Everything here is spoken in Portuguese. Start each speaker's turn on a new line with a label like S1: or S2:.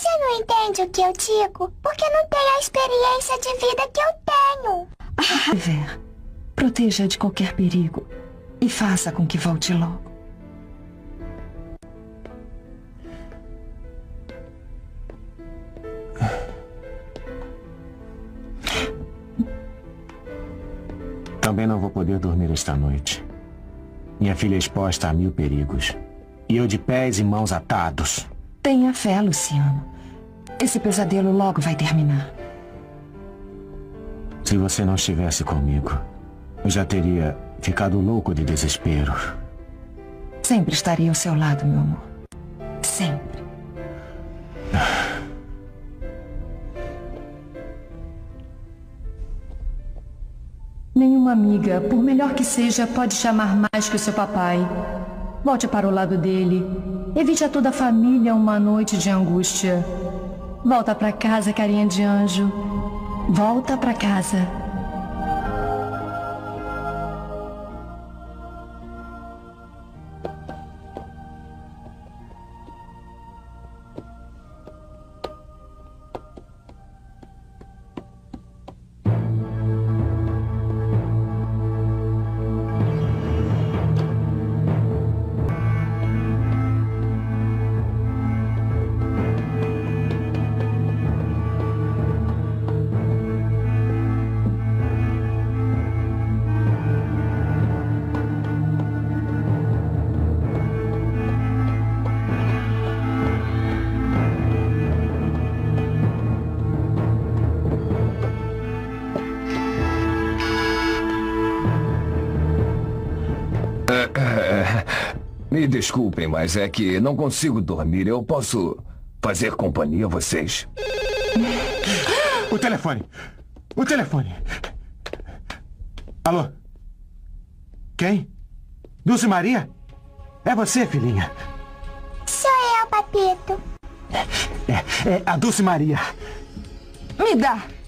S1: Você não entende o que eu digo? Porque não tem a experiência de vida que eu tenho.
S2: Ver, proteja de qualquer perigo e faça com que volte logo.
S3: Também não vou poder dormir esta noite. Minha filha é exposta a 1000 perigos. E eu de pés e mãos atados.
S2: Tenha fé, Luciano. Esse pesadelo logo vai terminar.
S3: Se você não estivesse comigo, eu já teria ficado louco de desespero.
S2: Sempre estarei ao seu lado, meu amor. Sempre.
S4: Nenhuma amiga, por melhor que seja, pode te amar mais que o seu papai. Volte para o lado dele. Evite a toda a família uma noite de angústia. Volta para casa, carinha de anjo. Volta para casa.
S5: Me desculpem, mas é que não consigo dormir. Eu posso fazer companhia a vocês?
S3: O telefone! O telefone! Alô? Quem? Dulce Maria? É você, filhinha?
S1: Sou eu, papito.
S3: É a Dulce Maria.
S2: Me dá!